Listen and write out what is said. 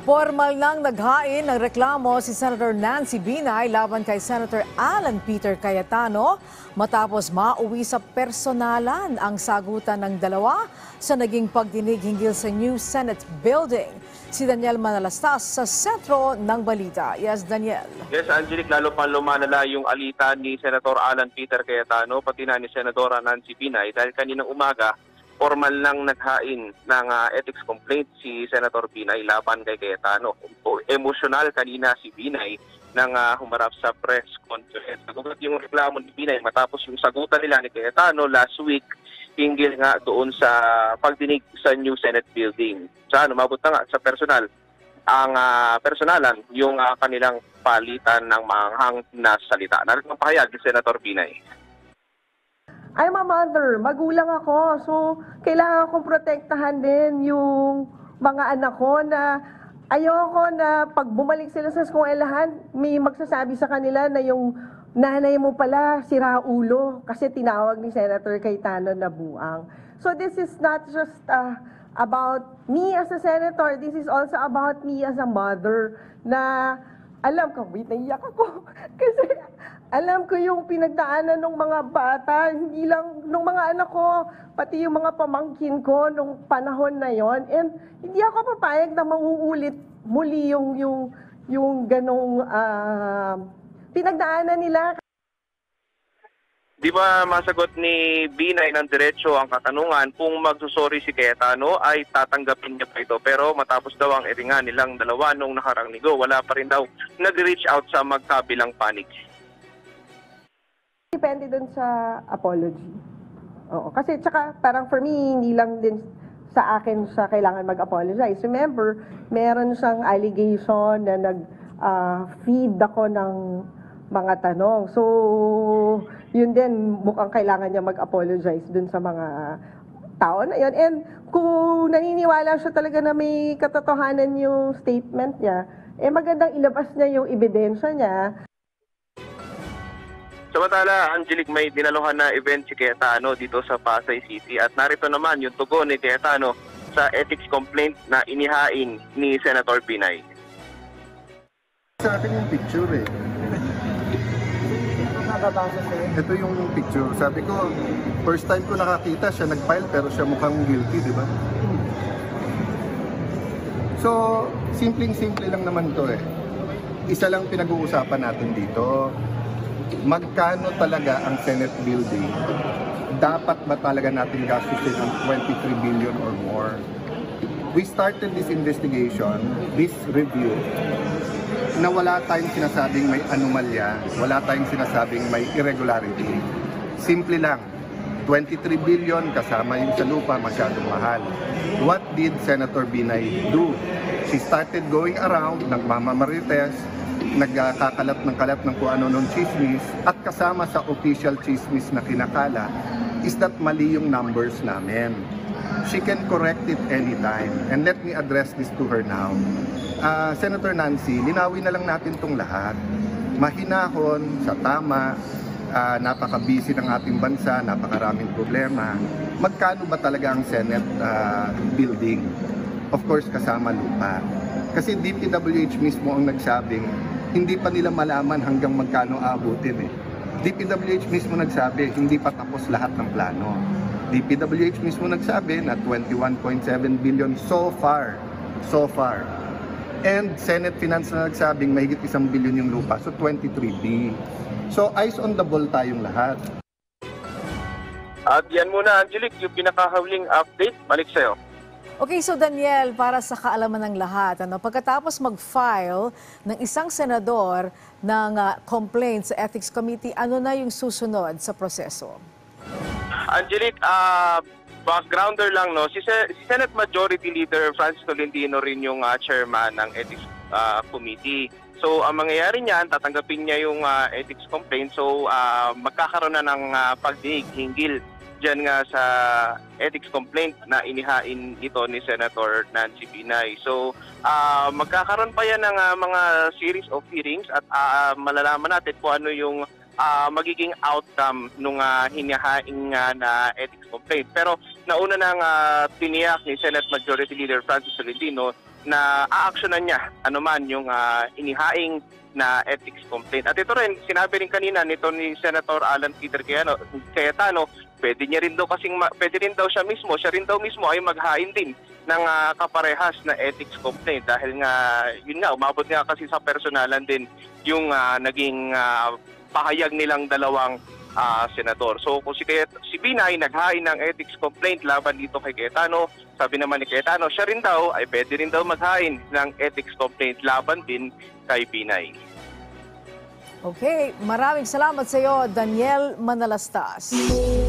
Formal nang naghain ng reklamo si Senator Nancy Binay laban kay Senator Alan Peter Cayetano matapos mauwi sa personalan ang sagutan ng dalawa sa naging pagdinig hinggil sa new Senate building. Si Daniel Manalastas sa sentro ng balita. Yes, Daniel. Yes, Angelic, lalo pa lumalala yung alitan ni Senator Alan Peter Cayetano pati na ni Senadora Nancy Binay dahil kaninang umaga formal lang naghain ng ethics complaint si Senator Binay laban kay Cayetano. Emosyonal kanina si Binay nang humarap sa press conference. Nagugat yung reklamo ni Binay matapos yung sagutan nila ni Cayetano last week hinggil nga doon sa pagdinig sa new Senate building. Umabot na nga sa personal. Ang personalan yung kanilang palitan ng maanghang na salita. Narito ang pahayag ni Senator Binay. I'm a mother, magulang ako, so kailangan akong protektahan din yung mga anak ko na ayoko na pag bumalik sila sa eskwelahan, may magsasabi sa kanila na yung nanay mo pala sira ulo kasi tinawag ni Senator Cayetano na buang. So this is not just about me as a senator, this is also about me as a mother na alam ko, wait, naiyak ako kasi alam ko yung pinagdaanan ng mga bata, hindi lang ng mga anak ko, pati yung mga pamangkin ko nung panahon na yon. And hindi ako papayag na mauulit muli yung ganong pinagdaanan nila. Di ba masagot ni Binay ng diretso ang katanungan kung magsusori si Cayetano ay tatanggapin niya pa ito. Pero matapos daw ang iringan nilang dalawa nung nakarang linggo, wala pa rin daw nag-reach out sa magkabilang panig. Depende dun sa apology. Oo, kasi tsaka parang for me, hindi lang din sa akin siya kailangan mag-apologize. Remember, meron siyang allegation na nag-feed ako ng mga tanong. So, yun din, mukhang kailangan niya mag-apologize dun sa mga tao na yun. And kung naniniwala siya talaga na may katotohanan yung statement niya, magandang ilabas niya yung ebidensya niya. Samantala, Angelic, may dinaluhan na event si Cayetano dito sa Pasay City at narito naman yung tugon ni Cayetano sa ethics complaint na inihain ni Senator Binay. Sa akin yung picture eh. Ito yung picture. Sabi ko, first time ko nakakita siya nag-file pero siya mukhang guilty, di ba? So, simpleng-simple lang naman to eh. Isa lang pinag-uusapan natin dito. Magkano talaga ang Senate building? Dapat ba talaga natin gastusin ang 23 billion or more? We started this investigation, this review, na wala tayong sinasabing may anomalya, wala tayong sinasabing may irregularity. Simple lang, 23 billion kasama yung sa lupa, masyadong mahal. What did Senator Binay do? She started going around, nagmamamarites, nagkakalat ng kalat ng kung ano nung chismis, at kasama sa official chismis na kinakala is that mali yung numbers namin. She can correct it anytime. And let me address this to her now. Senator Nancy, linawin na lang natin itong lahat. Mahinahon, sa tama, napaka-busy ng ating bansa, napakaraming problema. Magkano ba talaga ang Senate building? Of course, kasama lupa. Kasi DPWH mismo ang nagsabing hindi pa nila malaman hanggang magkano aabutin eh. DPWH mismo nagsabi hindi pa tapos lahat ng plano. DPWH mismo nagsabi na 21.7 billion so far. And Senate Finance na nagsabing mahigit 1 billion yung lupa, so 23B. So eyes on the ball tayong lahat. At yan muna, Angelic, yung pinakahawling update. Balik sa'yo. Okay, so Daniel, para sa kaalaman ng lahat, pagkatapos mag-file ng isang senador ng complaint sa Ethics Committee, ano na yung susunod sa proseso? Angelic, backgrounder lang, no? Si Senate Majority Leader Francis Tolentino rin yung chairman ng Ethics Committee. So, ang mangyayari niyan, tatanggapin niya yung ethics complaint. So, magkakaroon na ng pagdinig hinggil dyan nga sa ethics complaint na inihain ito ni Senator Nancy Binay. So, magkakaroon pa yan ng mga series of hearings at malalaman natin kung ano yung magiging outcome nung hinihaing na ethics complaint. Pero nauna nang tiniyak ni Senate Majority Leader Francis Tolentino na aaksyonan niya anuman yung inihaing na ethics complaint. At ito rin, sinabi rin kanina nito ni Senator Alan Peter Cayetano, pwede rin daw siya rin daw mismo ay maghain din ng kaparehas na ethics complaint dahil nga yun nga umabot nga kasi sa personalan din yung naging pahayag nilang dalawang senador. So kung si Binay naghain ng ethics complaint laban dito kay Cayetano, sabi naman ni Cayetano, siya rin daw ay pwede rin daw maghain ng ethics complaint laban din kay Binay. Okay, maraming salamat sa iyo, Daniel Manalastas.